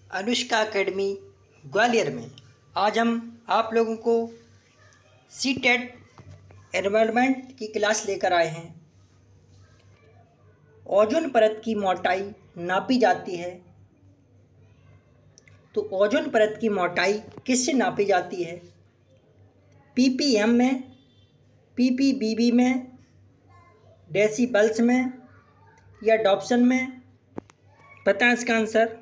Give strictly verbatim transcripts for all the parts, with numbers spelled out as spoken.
Anushka academy Gwalior में आज हम आप लोगों को सी टेट एनवायरनमेंट की क्लास लेकर आए हैं। ओजोन परत की मोटाई नापी जाती है, तो ओजोन परत की मोटाई किससे नापी जाती है? पीपीएम में, पीपीबीबी में, डेसिबल्स में या डॉप्सन में? बताएं इसका आंसर।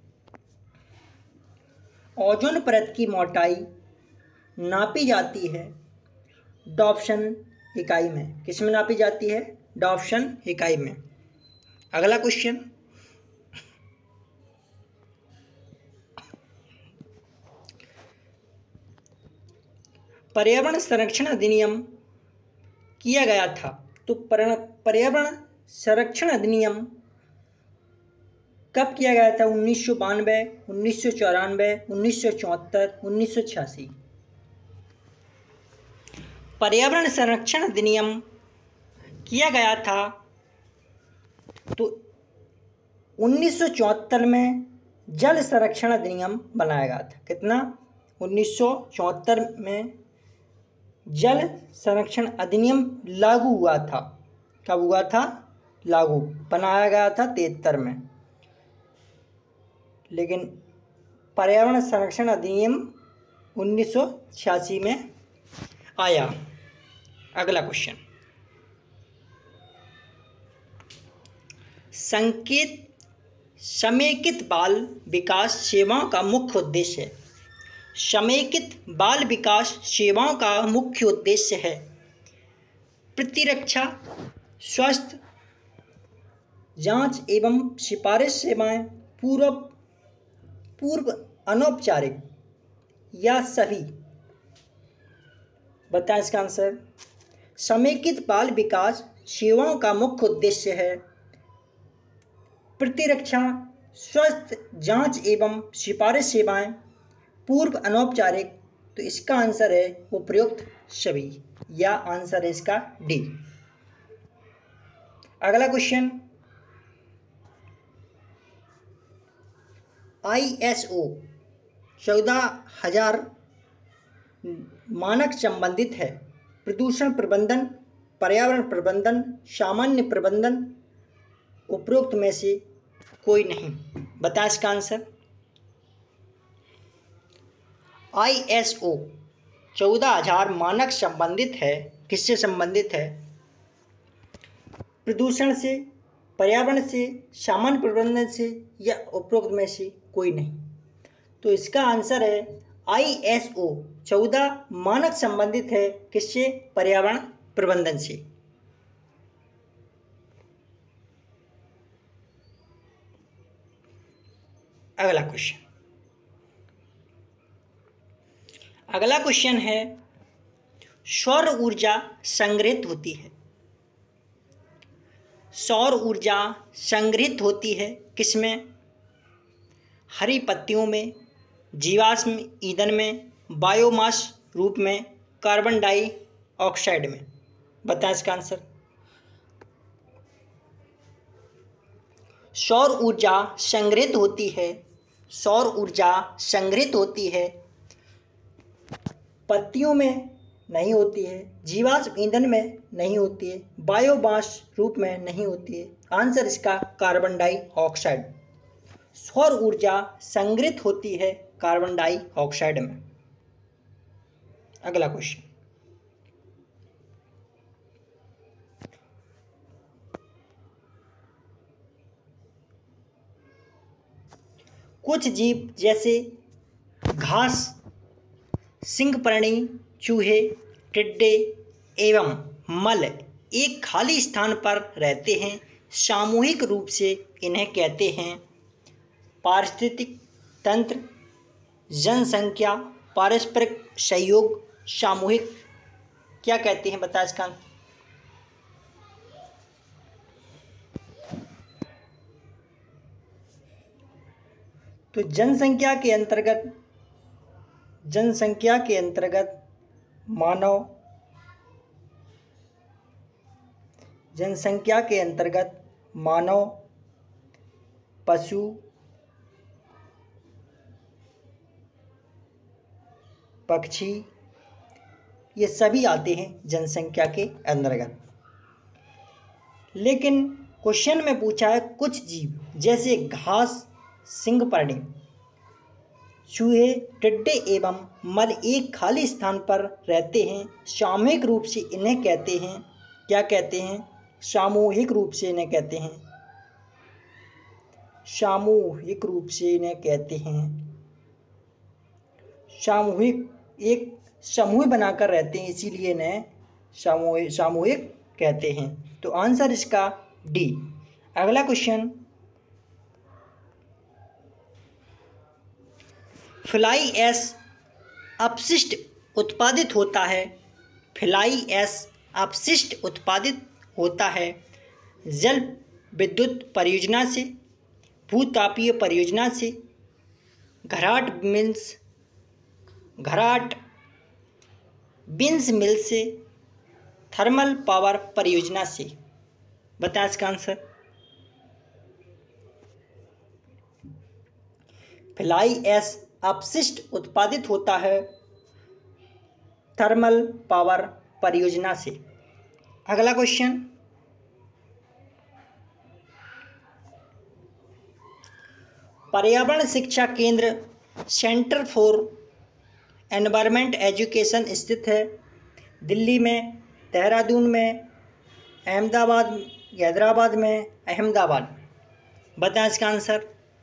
ओजोन परत की मोटाई नापी जाती है डॉप्सन इकाई में। किस में नापी जाती है? डॉप्सन इकाई में। अगला क्वेश्चन, पर्यावरण संरक्षण अधिनियम किया गया था, तो पर्यावरण संरक्षण अधिनियम कब किया गया था? उन्नीस सौ बानवे, उन्नीस सौ चौरानवे, उन्नीस सौ चौहत्तर, उन्नीस सौ छियासी। पर्यावरण संरक्षण अधिनियम किया गया था तो उन्नीस सौ चौहत्तर में जल संरक्षण अधिनियम बनाया गया था। कितना? उन्नीस सौ चौहत्तर में जल संरक्षण अधिनियम लागू हुआ था। कब हुआ था? लागू बनाया गया था तिहत्तर में, लेकिन पर्यावरण संरक्षण अधिनियम उन्नीस सौ छियासी में आया। अगला क्वेश्चन, संकेत समेकित बाल विकास सेवाओं का मुख्य उद्देश्य है। समेकित बाल विकास सेवाओं का मुख्य उद्देश्य है प्रतिरक्षा, स्वास्थ्य जांच एवं सिफारिश सेवाएं, पूर्व पूर्व अनौपचारिक या सभी? बताएं इसका आंसर। समेकित बाल विकास सेवाओं का मुख्य उद्देश्य है प्रतिरक्षा, स्वास्थ्य जांच एवं सिफारिश सेवाएं, पूर्व अनौपचारिक। तो इसका आंसर है उपयुक्त सभी, या आंसर है इसका डी। अगला क्वेश्चन, आई एस ओ चौदह हजार मानक संबंधित है प्रदूषण प्रबंधन, पर्यावरण प्रबंधन, सामान्य प्रबंधन, उपरोक्त में से कोई नहीं। बताएं इसका आंसर। आई एस ओ चौदह हजार मानक संबंधित है, किससे संबंधित है? प्रदूषण से, पर्यावरण से, सामान्य प्रबंधन से, या उपरोक्त में से कोई नहीं। तो इसका आंसर है आई एस ओ चौदह मानक संबंधित है, किससे? पर्यावरण प्रबंधन से। अगला क्वेश्चन, अगला क्वेश्चन है सौर ऊर्जा संग्रहित होती है। सौर ऊर्जा संग्रहित होती है किसमें? हरी पत्तियों में, जीवाश्म ईंधन में, बायोमास रूप में, कार्बन डाइऑक्साइड में। बताएं इसका आंसर। सौर ऊर्जा संग्रहित होती है, सौर ऊर्जा संग्रहित होती है पत्तियों में नहीं होती है, जीवाश्म ईंधन में नहीं होती है, बायोमास रूप में नहीं होती है। आंसर इसका कार्बन डाइऑक्साइड। सौर ऊर्जा संग्रहित होती है कार्बन डाइऑक्साइड में। अगला क्वेश्चन, कुछ जीव जैसे घास, सिंहपर्णी, चूहे, टिड्डे एवं मल एक खाली स्थान पर रहते हैं। सामूहिक रूप से इन्हें कहते हैं पारिस्थितिक तंत्र, जनसंख्या, पारस्परिक सहयोग, सामूहिक। क्या कहते हैं? बता इसका। तो जनसंख्या के अंतर्गत जनसंख्या के अंतर्गत मानव, जनसंख्या के अंतर्गत मानव, पशु, पक्षी, ये सभी आते हैं जनसंख्या के अंतर्गत। लेकिन क्वेश्चन में पूछा है कुछ जीव जैसे घास, सिंहपर्णी, चूहे, टिड्डे एवं मल एक खाली स्थान पर रहते हैं, सामूहिक रूप से इन्हें कहते हैं, क्या कहते हैं? सामूहिक रूप से इन्हें कहते हैं सामूहिक रूप से इन्हें कहते हैं सामूहिक, एक समूह बनाकर रहते हैं, इसीलिए इन्हें सामूहिक सामूहिक कहते हैं। तो आंसर इसका डी। अगला क्वेश्चन, फ्लाई ऐश अपशिष्ट उत्पादित होता है फ्लाई ऐश अपशिष्ट उत्पादित होता है जल विद्युत परियोजना से, भूतापीय परियोजना से, घराट मिल्स घराट बिन्स मिल से, थर्मल पावर परियोजना से। बताएं इसका आंसर। फ्लाई ऐश अपशिष्ट उत्पादित होता है थर्मल पावर परियोजना से। अगला क्वेश्चन, पर्यावरण शिक्षा केंद्र सेंटर फॉर एनवायरमेंट एजुकेशन स्थित है दिल्ली में, देहरादून में, अहमदाबाद हैदराबाद में, अहमदाबाद। बताएं इसका आंसर।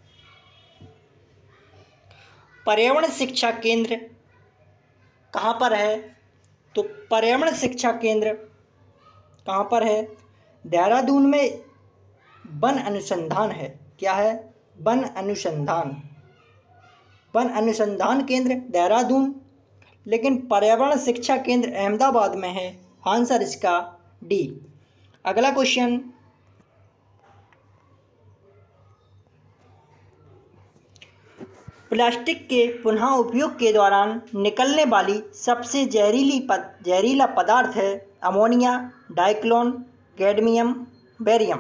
पर्यावरण शिक्षा केंद्र कहाँ पर है? तो पर्यावरण शिक्षा केंद्र कहाँ पर है? देहरादून में वन अनुसंधान है। क्या है? वन अनुसंधान वन अनुसंधान केंद्र देहरादून, लेकिन पर्यावरण शिक्षा केंद्र अहमदाबाद में है। आंसर इसका डी। अगला क्वेश्चन, प्लास्टिक के पुनः उपयोग के दौरान निकलने वाली सबसे जहरीली पद जहरीला पदार्थ है ammonia, dichlone, cadmium, barium.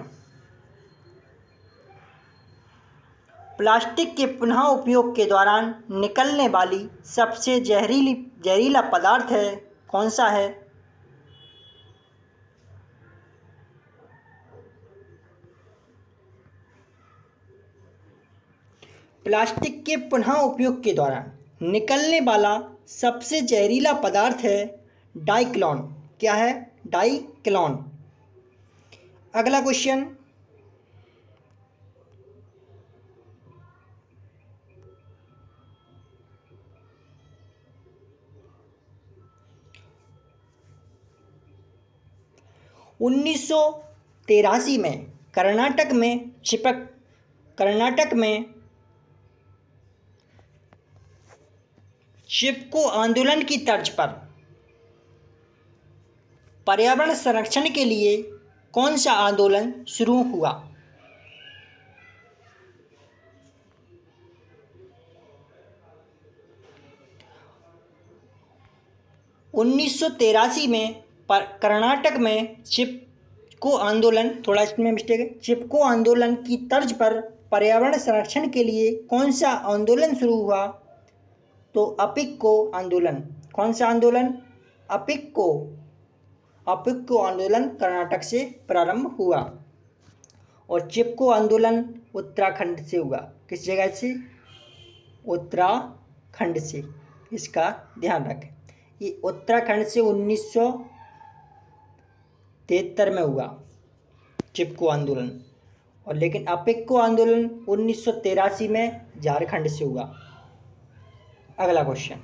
Plastic के पुनः उपयोग के दौरान निकलने वाली सबसे जहरीली जहरीला पदार्थ है, कौन सा है? प्लास्टिक के पुनः उपयोग के दौरान निकलने वाला सबसे जहरीला पदार्थ है डाइक्लोन। क्या है? डाइक्लोन। अगला क्वेश्चन, उन्नीस सौ तिरासी में कर्नाटक में चिपक कर्नाटक में चिपको आंदोलन की तर्ज पर पर्यावरण संरक्षण के लिए कौन सा आंदोलन शुरू हुआ? उन्नीस सौ तिरासी में पर कर्नाटक में चिपको आंदोलन, थोड़ा इसमें मिस्टेक है, चिपको आंदोलन की तर्ज पर पर्यावरण संरक्षण के लिए कौन सा आंदोलन शुरू हुआ? तो अपिक्को आंदोलन। कौन सा आंदोलन? अपिक्को अपिक्को आंदोलन कर्नाटक से प्रारंभ हुआ और चिपको आंदोलन उत्तराखंड से हुआ। किस जगह से? उत्तराखंड से। इसका ध्यान रखें, ये उत्तराखंड से उन्नीस सौ तिहत्तर में हुआ चिपको आंदोलन, और लेकिन अपिक्को आंदोलन उन्नीस सौ तिरासी में झारखंड से हुआ। अगला क्वेश्चन,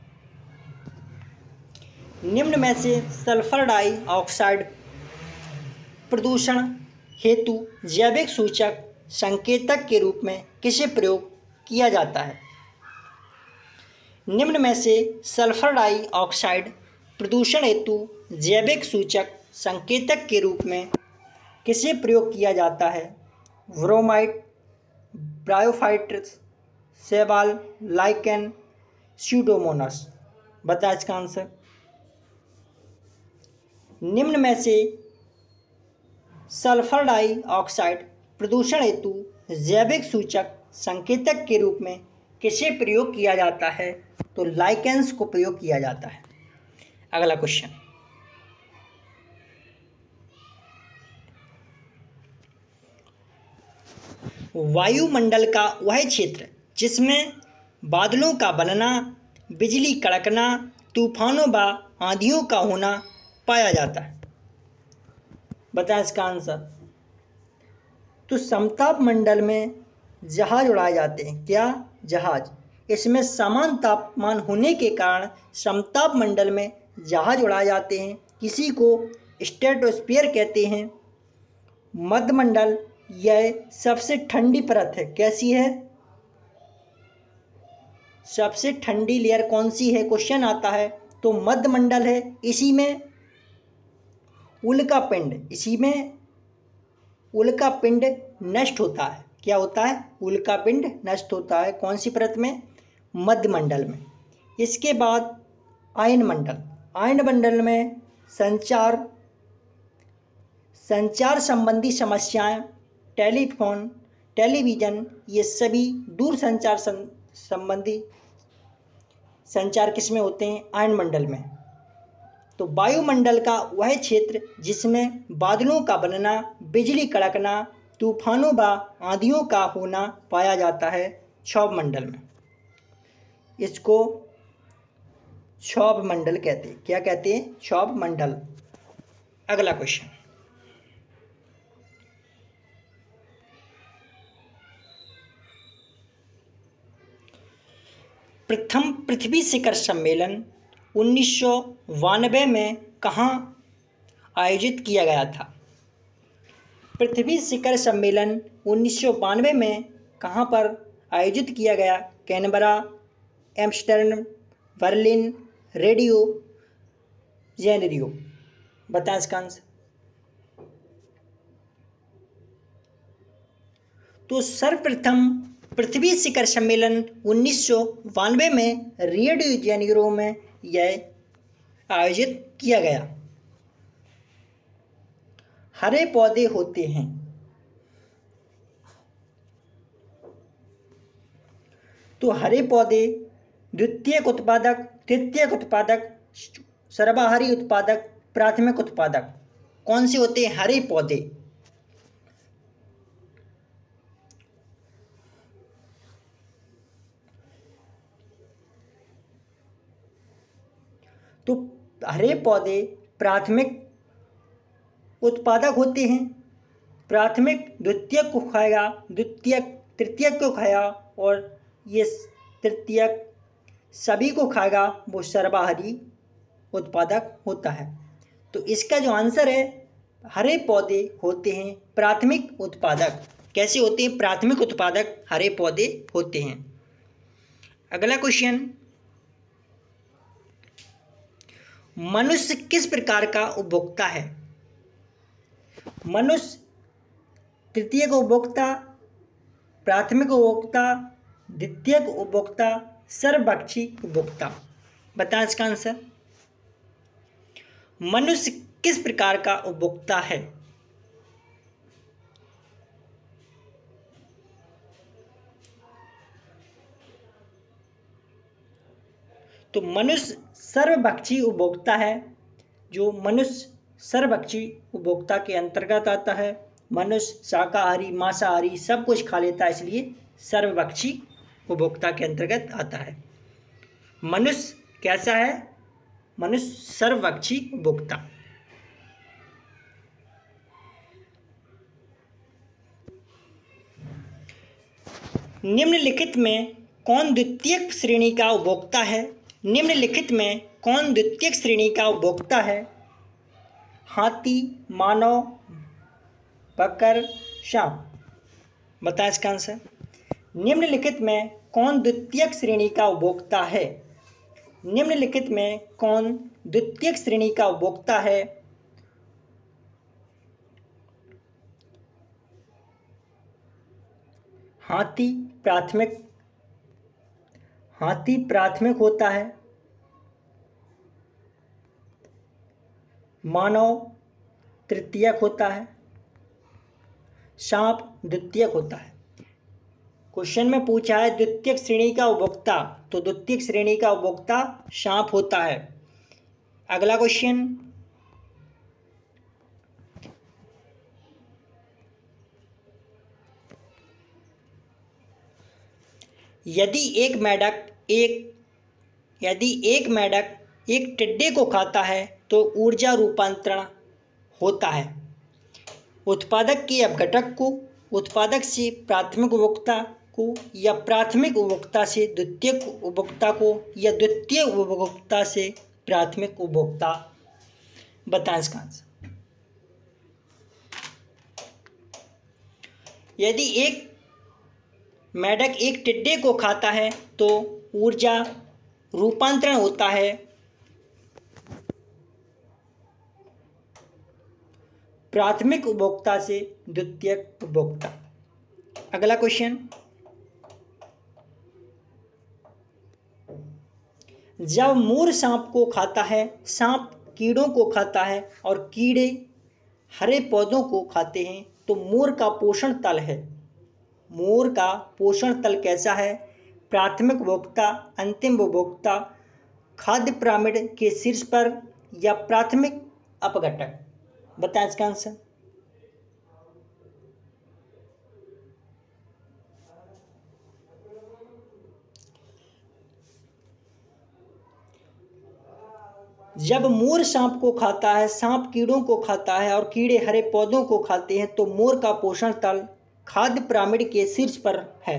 निम्न में से सल्फर डाइऑक्साइड प्रदूषण हेतु जैविक सूचक संकेतक के रूप में किसे प्रयोग किया जाता है? निम्न में से सल्फर डाइऑक्साइड प्रदूषण हेतु जैविक सूचक संकेतक के रूप में किसे प्रयोग किया जाता है? ब्रोमाइड, ब्रायोफाइट्स, सेवाल, लाइकेन, स्यूडोमोनास। बताएं इसका आंसर। निम्न में से सल्फर डाइऑक्साइड प्रदूषण हेतु जैविक सूचक संकेतक के रूप में किसे प्रयोग किया जाता है? तो लाइकेंस को प्रयोग किया जाता है। अगला क्वेश्चन, वायुमंडल का वह क्षेत्र जिसमें बादलों का बनना, बिजली कड़कना, तूफानों व आंधियों का होना पाया जाता है। बताएं इसका आंसर। तो समताप मंडल में जहाज उड़ाए जाते हैं। क्या? जहाज। इसमें समान तापमान होने के कारण समताप मंडल में जहाज उड़ाए जाते हैं। किसी को स्ट्रेटोस्फीयर कहते हैं। मध्यमंडल यह सबसे ठंडी परत है। कैसी है? सबसे ठंडी लेयर कौन सी है? क्वेश्चन आता है। तो मध्यमंडल है। इसी में उल्का पिंड इसी में उल्का पिंड नष्ट होता है। क्या होता है? उल्का पिंड नष्ट होता है। कौन सी परत में? मध्यमंडल में। इसके बाद आयन मंडल। आयन मंडल में संचार संचार संबंधी समस्याएं, टेलीफोन, टेलीविज़न, ये सभी दूर संचार संबंधी संचार किसमें होते हैं? आयन मंडल में। तो वायुमंडल का वह क्षेत्र जिसमें बादलों का बनना, बिजली कड़कना, तूफानों व आंधियों का होना पाया जाता है क्षोभ मंडल में। इसको क्षोभ मंडल कहते हैं। क्या कहते हैं? क्षोभ मंडल। अगला क्वेश्चन, प्रथम पृथ्वी शिखर सम्मेलन उन्नीस सौ बानवे में कहाँ आयोजित किया गया था? पृथ्वी शिखर सम्मेलन उन्नीस सौ बानवे में कहाँ पर आयोजित किया गया? Canberra, Amsterdam, Berlin, Rio de Janeiro. बताएं इसका आंसर। तो सर्वप्रथम पृथ्वी शिखर सम्मेलन उन्नीस सौ बानवे में रियो डी जेनेरियो में यह आयोजित किया गया। हरे पौधे होते हैं। तो हरे पौधे द्वितीयक उत्पादक, तृतीयक उत्पादक, सर्वाहारी उत्पादक, प्राथमिक उत्पादक कौन से होते हैं? हरे पौधे। तो हरे पौधे प्राथमिक उत्पादक होते हैं। प्राथमिक द्वितीयक को खाएगा, द्वितीयक तृतीयक को खाएगा, और ये तृतीयक सभी को खाएगा, वो सर्वाहारी उत्पादक होता है। तो इसका जो आंसर है, हरे पौधे होते हैं प्राथमिक उत्पादक। कैसे होते हैं? प्राथमिक उत्पादक हरे पौधे होते हैं। अगला क्वेश्चन, मनुष्य किस प्रकार का उपभोक्ता है? मनुष्य तृतीयक उपभोक्ता, प्राथमिक उपभोक्ता, द्वितीयक उपभोक्ता, सर्वभक्षी उपभोक्ता। बताएं इसका आंसर। मनुष्य किस प्रकार का उपभोक्ता है? तो मनुष्य सर्वभक्षी उपभोक्ता है। जो मनुष्य सर्वभक्षी उपभोक्ता के अंतर्गत आता है। मनुष्य शाकाहारी, मांसाहारी सब कुछ खा लेता है, इसलिए सर्वभक्षी उपभोक्ता के अंतर्गत आता है। मनुष्य कैसा है? मनुष्य सर्वभक्षी उपभोक्ता। निम्नलिखित में कौन द्वितीयक श्रेणी का उपभोक्ता है? निम्नलिखित में कौन द्वितीयक श्रेणी का उपभोक्ता है? हाथी, मानव, बकर, सांप। बताएं इसका आंसर। निम्नलिखित में कौन द्वितीयक श्रेणी का उपभोक्ता है? निम्नलिखित में कौन द्वितीयक श्रेणी का उपभोक्ता है? हाथी प्राथमिक हाथी प्राथमिक होता है। मानव तृतीयक होता है। सांप द्वितीयक होता है। क्वेश्चन में पूछा है द्वितीयक श्रेणी का उपभोक्ता, तो द्वितीयक श्रेणी का उपभोक्ता सांप होता है। अगला क्वेश्चन, यदि एक मेढक एक यदि एक मेढक एक टिड्डे को खाता है तो ऊर्जा रूपांतरण होता है। उत्पादक के अपघटक को, उत्पादक से प्राथमिक उपभोक्ता को, या प्राथमिक उपभोक्ता से द्वितीयक उपभोक्ता को, या द्वितीय उपभोक्ता से प्राथमिक उपभोक्ता। बताएं इसका आंसर। यदि एक मेढक एक टिड्डे को खाता है तो ऊर्जा रूपांतरण होता है प्राथमिक उपभोक्ता से द्वितीयक उपभोक्ता। अगला क्वेश्चन, जब मोर सांप को खाता है, सांप कीड़ों को खाता है और कीड़े हरे पौधों को खाते हैं, तो मोर का पोषण तल है। मोर का पोषण तल कैसा है? प्राथमिक उपभोक्ता, अंतिम उपभोक्ता, खाद्य पिरामिड के शीर्ष पर, या प्राथमिक अपघटक। बताएं इसका आंसर। जब मोर सांप को खाता है, सांप कीड़ों को खाता है और कीड़े हरे पौधों को खाते हैं, तो मोर का पोषण तल खाद्य पिरामिड के शीर्ष पर है।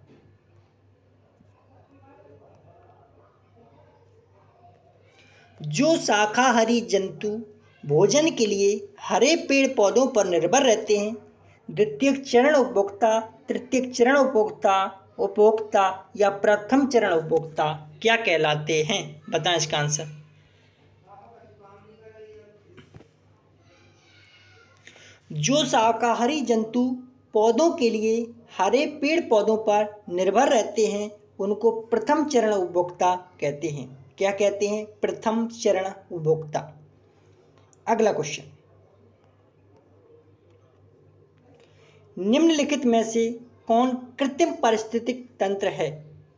जो शाकाहारी जंतु भोजन के लिए हरे पेड़ पौधों पर निर्भर रहते हैं, द्वितीयक चरण उपभोक्ता, तृतीयक चरण उपभोक्ता उपभोक्ता या प्रथम चरण उपभोक्ता क्या कहलाते हैं? बताएं इसका आंसर। जो शाकाहारी जंतु पौधों के लिए हरे पेड़ पौधों पर निर्भर रहते हैं उनको प्रथम चरण उपभोक्ता कहते हैं। क्या कहते हैं? प्रथम चरण उपभोक्ता। अगला क्वेश्चन, निम्नलिखित में से कौन कृत्रिम पारिस्थितिक तंत्र है?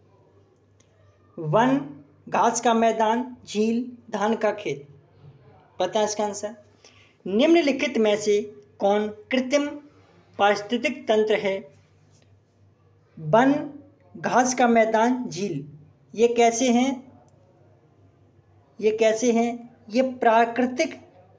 वन, घास का मैदान, झील, धान का खेत। पता है इसका आंसर। निम्नलिखित में से कौन कृत्रिम पारिस्थितिक तंत्र है? वन, घास का मैदान, झील। ये कैसे हैं? ये कैसे हैं? ये प्राकृतिक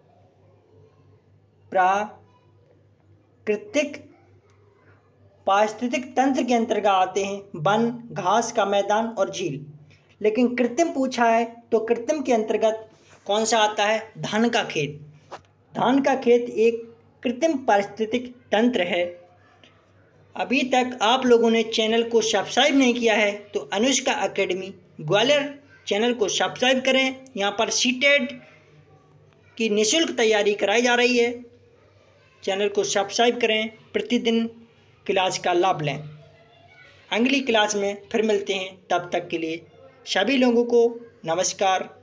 प्राकृतिक पारिस्थितिक तंत्र के अंतर्गत आते हैं वन, घास का मैदान और झील। लेकिन कृत्रिम पूछा है तो कृत्रिम के अंतर्गत कौन सा आता है? धान का खेत। धान का खेत एक कृत्रिम पारिस्थितिक तंत्र है। अभी तक आप लोगों ने चैनल को सब्सक्राइब नहीं किया है तो अनुष्का एकेडमी ग्वालियर चैनल को सब्सक्राइब करें। यहाँ पर सीटेट की निःशुल्क तैयारी कराई जा रही है। चैनल को सब्सक्राइब करें, प्रतिदिन क्लास का लाभ लें। अगली क्लास में फिर मिलते हैं, तब तक के लिए सभी लोगों को नमस्कार।